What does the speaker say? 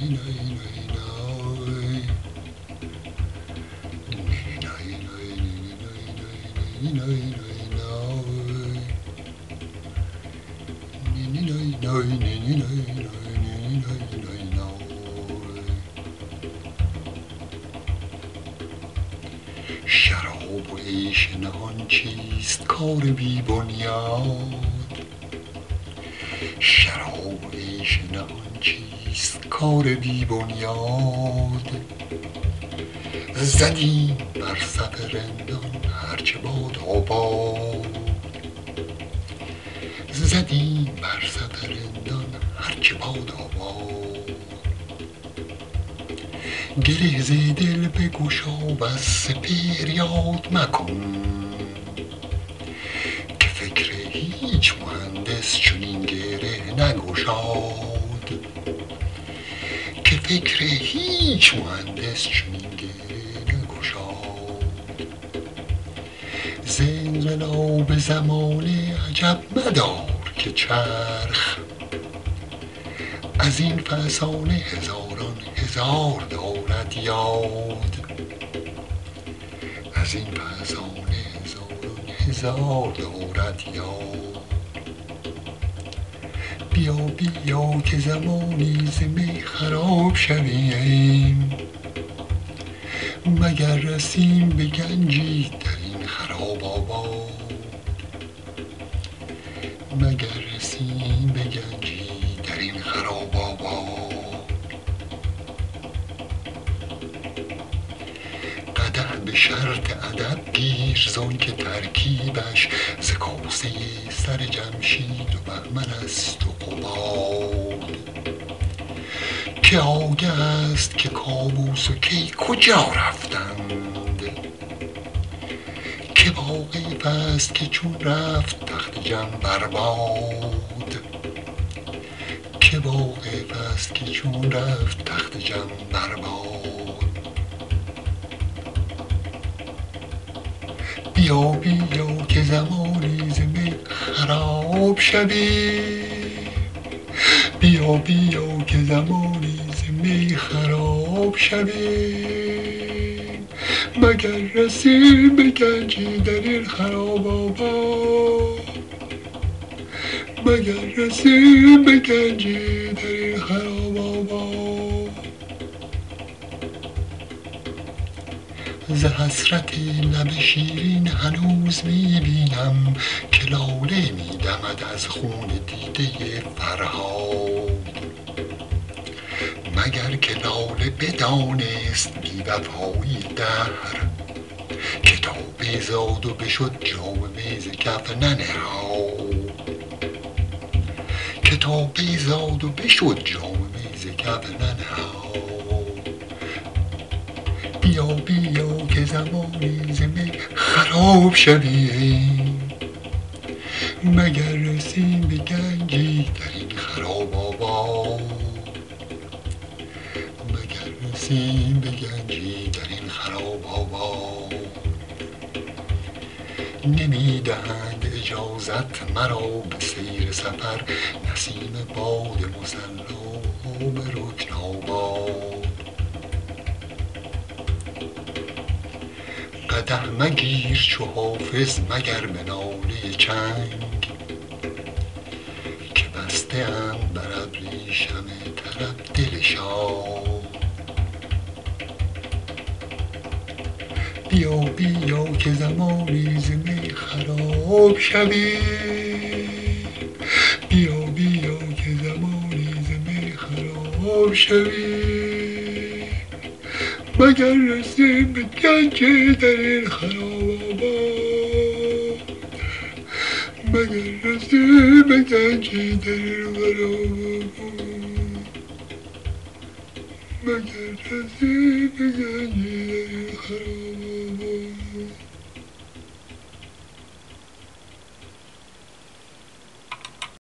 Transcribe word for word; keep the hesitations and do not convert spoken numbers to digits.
شراب و عیش نهان چیست کار بی بنیاد، شراب و عیش نهان چیست کار بی بنیاد. زدیم بر صف رندان هرچه باد آباد، زدیم بر صف رندان هرچه باد آباد. گره ز دل بگشا وز سپهر یاد مکن، که فکر هیچ مهندس چنین گره نگشاد، که فکر هیچ مهندس چنین گره نگشاد. ز انقلاب زمانه عجب مدار که چرخ، از این فسانه هزاران هزار دارد یاد، از این فسانه هزاران هزار دارد یاد. بیا بیا که زمانی ز می خراب شویم، مگر رسیم به گنجی در این خراب آباد، مگر رسیم به گنجی در این خراب آباد. قدح به شرط ادب گیر زان که ترکیبش ز کاسه سر جمشید و بهمن است و قباد. که آگه است که کاووس و کی کجا رفتند، که واقف است که چون رفت تخت جم برباد، که واقف است که چون رفت تخت جم برباد. بیا بیا که زمانی ز می خراب شویم، بیا بیا که زمانی ز می خراب شویم، مگر رسیم به گنجی در این خراب آباد، مگر رسیم به گنجی در این خراب آباد. ز حسرت لب شیرین هنوز میبینم که لاله میدمد از خون دیده فرهاد، مگر که لاله بدانست بی وفایی دهر، که تا بزاد و بشد جام می ز کف ننهاد، که تا بزاد و بشد جام می ز کف ننهاد. بیا بیا که زمانی ز می خراب شویم، مگر رسیم به گنجی در این خراب آباد، مگر رسیم به گنجی در این خراب آباد. نمیدهند اجازت مرا به سیر سفر، نسیم باد مصلا به رکن آباد. قدح مگیر چو حافظ مگر به ناله چنگ، که بسته اند بر ابریشم طرب دل شاد. بیا بیا که زمانی ز می خراب شویم، بیا بیا که زمانی ز می خراب شویم، مگر رسیم به گنجی در این خراب آباد، مگر رسیم به گنجی در این خراب آباد، مگر رسیم به گنجی در این خراب آباد.